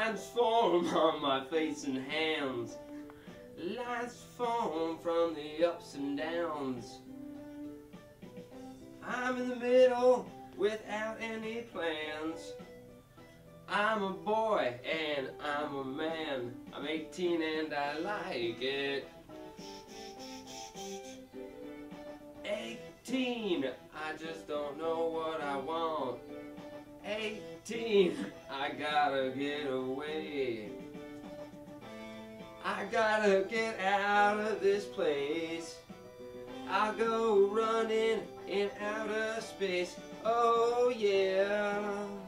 Lines form on my face and hands. Lines form from the ups and downs. I'm in the middle without any plans. I'm a boy and I'm a man. I'm 18 and I like it. 18, I just don't know what I want. 18, I gotta get away. I gotta get out of this place. I'll go running in outer space. Oh yeah.